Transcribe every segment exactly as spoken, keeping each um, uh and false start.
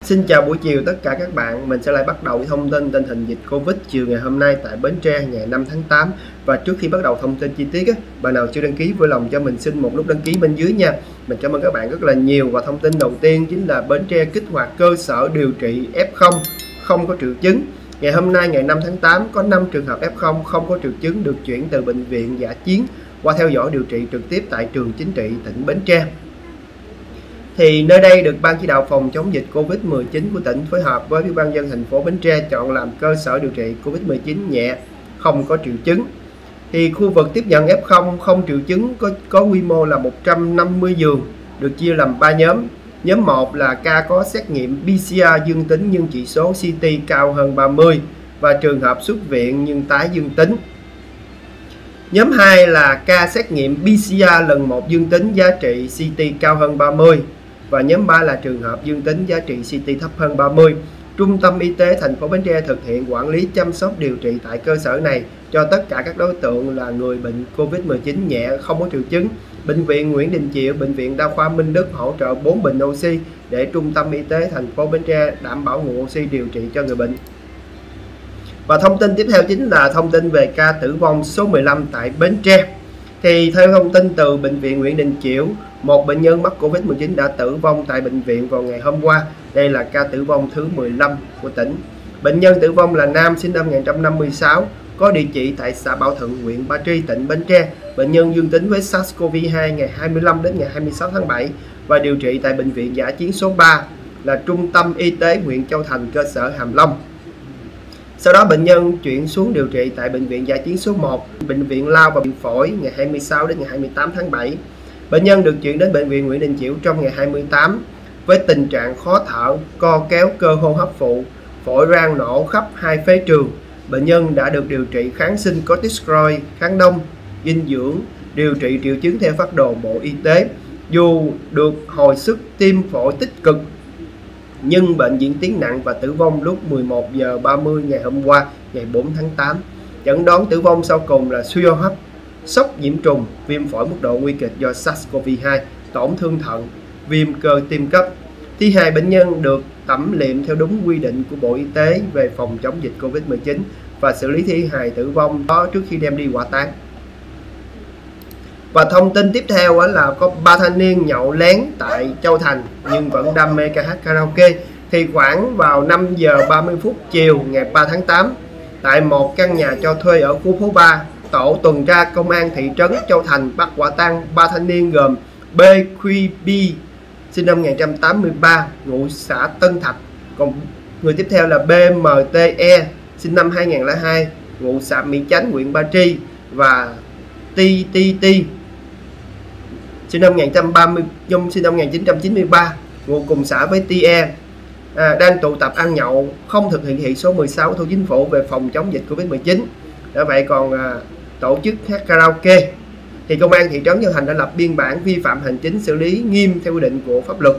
Xin chào buổi chiều tất cả các bạn, mình sẽ lại bắt đầu với thông tin tình hình dịch Covid chiều ngày hôm nay tại Bến Tre ngày năm tháng tám. Và trước khi bắt đầu thông tin chi tiết, bạn nào chưa đăng ký vui lòng cho mình xin một nút đăng ký bên dưới nha. Mình cảm ơn các bạn rất là nhiều. Và thông tin đầu tiên chính là Bến Tre kích hoạt cơ sở điều trị ép không không có triệu chứng. Ngày hôm nay ngày năm tháng tám có năm trường hợp ép không không có triệu chứng được chuyển từ bệnh viện dã chiến qua theo dõi điều trị trực tiếp tại trường chính trị tỉnh Bến Tre. Thì nơi đây được Ban chỉ đạo phòng chống dịch Covid mười chín của tỉnh phối hợp với Ủy ban nhân dân thành phố Bến Tre chọn làm cơ sở điều trị Covid mười chín nhẹ không có triệu chứng. Thì khu vực tiếp nhận ép không không triệu chứng có có quy mô là một trăm năm mươi giường, được chia làm ba nhóm. Nhóm một là ca có xét nghiệm pê xê rờ dương tính nhưng chỉ số xê tê cao hơn ba mươi và trường hợp xuất viện nhưng tái dương tính. Nhóm hai là ca xét nghiệm pê xê rờ lần một dương tính giá trị xê tê cao hơn ba mươi. Và nhóm ba là trường hợp dương tính giá trị xê tê thấp hơn ba mươi. Trung tâm Y tế thành phố Bến Tre thực hiện quản lý chăm sóc điều trị tại cơ sở này cho tất cả các đối tượng là người bệnh Covid mười chín nhẹ không có triệu chứng. Bệnh viện Nguyễn Đình Chiểu, Bệnh viện Đa khoa Minh Đức hỗ trợ bốn bình oxy để Trung tâm Y tế thành phố Bến Tre đảm bảo nguồn oxy điều trị cho người bệnh. Và thông tin tiếp theo chính là thông tin về ca tử vong số mười lăm tại Bến Tre. Thì theo thông tin từ Bệnh viện Nguyễn Đình Chiểu, một bệnh nhân mắc Covid mười chín đã tử vong tại bệnh viện vào ngày hôm qua. Đây là ca tử vong thứ mười lăm của tỉnh. Bệnh nhân tử vong là nam, sinh năm một nghìn chín trăm năm mươi sáu, có địa chỉ tại xã Bảo Thuận, huyện Ba Tri, tỉnh Bến Tre. Bệnh nhân dương tính với SARS-xê o vê hai ngày hai mươi lăm đến ngày hai mươi sáu tháng bảy và điều trị tại bệnh viện dã chiến số ba là Trung tâm Y tế huyện Châu Thành, cơ sở Hàm Long. Sau đó bệnh nhân chuyển xuống điều trị tại bệnh viện dã chiến số một, bệnh viện Lao và Bệnh phổi ngày hai mươi sáu đến ngày hai mươi tám tháng bảy. Bệnh nhân được chuyển đến bệnh viện Nguyễn Đình Chiểu trong ngày hai mươi tám với tình trạng khó thở, co kéo cơ hô hấp phụ, phổi rang nổ khắp hai phế trường. Bệnh nhân đã được điều trị kháng sinh corticosteroid, kháng đông, dinh dưỡng, điều trị triệu chứng theo phác đồ Bộ Y tế. Dù được hồi sức tim phổi tích cực nhưng bệnh diễn tiến nặng và tử vong lúc mười một giờ ba mươi ngày hôm qua, ngày bốn tháng tám. Chẩn đoán tử vong sau cùng là suy hô hấp, sốc nhiễm trùng, viêm phổi mức độ nguy kịch do SARS-xê o vê hai, tổn thương thận, viêm cơ tim cấp. Thi hài bệnh nhân được tẩm liệm theo đúng quy định của Bộ Y tế về phòng chống dịch Covid mười chín và xử lý thi hài tử vong đó trước khi đem đi hỏa táng. Và thông tin tiếp theo là có ba thanh niên nhậu lén tại Châu Thành nhưng vẫn đam mê ca hát karaoke. Thì khoảng vào năm giờ ba mươi phút chiều ngày ba tháng tám, tại một căn nhà cho thuê ở khu phố ba, tổ tuần tra công an thị trấn Châu Thành bắt quả tang ba thanh niên gồm bê quy bê sinh năm một nghìn chín trăm tám mươi ba, ngụ xã Tân Thạch. Còn người tiếp theo là bê em tê e sinh năm hai nghìn không trăm lẻ hai, ngụ xã Mỹ Chánh, huyện Ba Tri, và tê tê tê sinh năm một nghìn chín trăm ba mươi, Nhung sinh năm một nghìn chín trăm chín mươi ba, ngụ cùng xã với tê e, à, đang tụ tập ăn nhậu, không thực hiện nghị số mười sáu của Thủ Chính phủ về phòng chống dịch Covid mười chín. Đã vậy còn à, tổ chức hát karaoke. Thì công an thị trấn Châu Thành đã lập biên bản vi phạm hành chính, xử lý nghiêm theo quy định của pháp luật.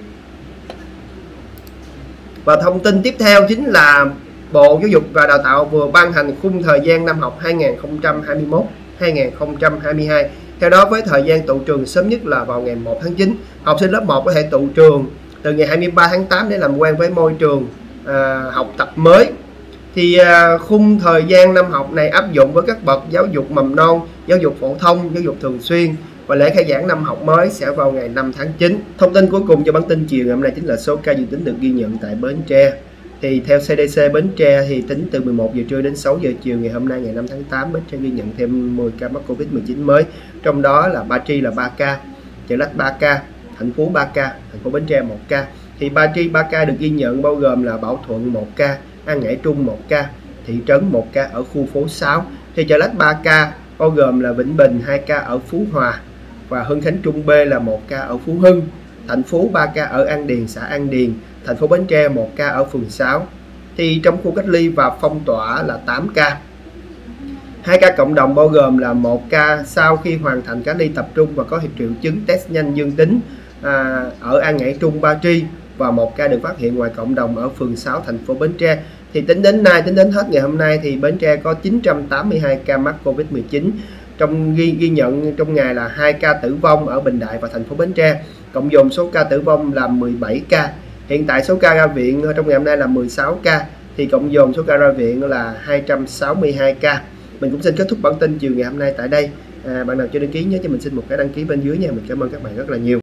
Và thông tin tiếp theo chính là Bộ Giáo dục và Đào tạo vừa ban hành khung thời gian năm học hai nghìn không trăm hai mươi mốt hai nghìn không trăm hai mươi hai. Theo đó, với thời gian tụ trường sớm nhất là vào ngày một tháng chín, học sinh lớp một có thể tụ trường từ ngày hai mươi ba tháng tám để làm quen với môi trường à, học tập mới. Thì à, khung thời gian năm học này áp dụng với các bậc giáo dục mầm non, giáo dục phổ thông, giáo dục thường xuyên, và lễ khai giảng năm học mới sẽ vào ngày năm tháng chín. Thông tin cuối cùng cho bản tin chiều ngày hôm nay chính là số ca dương tính được ghi nhận tại Bến Tre. Thì theo xê đê xê Bến Tre thì tính từ mười một giờ trưa đến sáu giờ chiều ngày hôm nay ngày năm tháng tám, Bến Tre ghi nhận thêm mười ca mắc Covid mười chín mới. Trong đó là Ba Tri là ba ca, Chợ Lách ba ca, Thành Phú ba ca, thành phố Bến Tre một ca. Thì Ba Tri ba ca được ghi nhận bao gồm là Bảo Thuận một ca, An Ngãi Trung một ca, thị trấn một ca ở khu phố sáu. Thì Chợ Lách ba ca bao gồm là Vĩnh Bình hai ca ở Phú Hòa và Hưng Khánh Trung B là một ca ở Phú Hưng, Thành Phú ba ca ở An Điền, xã An Điền, thành phố Bến Tre một ca ở phường sáu. Thì trong khu cách ly và phong tỏa là tám ca. Hai ca cộng đồng bao gồm là một ca sau khi hoàn thành cách ly tập trung và có triệu chứng test nhanh dương tính à, ở An Ngãi Trung, Ba Tri, và một ca được phát hiện ngoài cộng đồng ở phường sáu, thành phố Bến Tre. Thì tính đến nay, tính đến hết ngày hôm nay thì Bến Tre có chín trăm tám mươi hai ca mắc Covid mười chín. Trong ghi, ghi nhận trong ngày là hai ca tử vong ở Bình Đại và thành phố Bến Tre. Cộng dồn số ca tử vong là mười bảy ca. Hiện tại số ca ra viện trong ngày hôm nay là mười sáu ca, thì cộng dồn số ca ra viện là hai trăm sáu mươi hai ca. Mình cũng xin kết thúc bản tin chiều ngày hôm nay tại đây. À, bạn nào chưa đăng ký nhớ cho mình xin một cái đăng ký bên dưới nha. Mình cảm ơn các bạn rất là nhiều.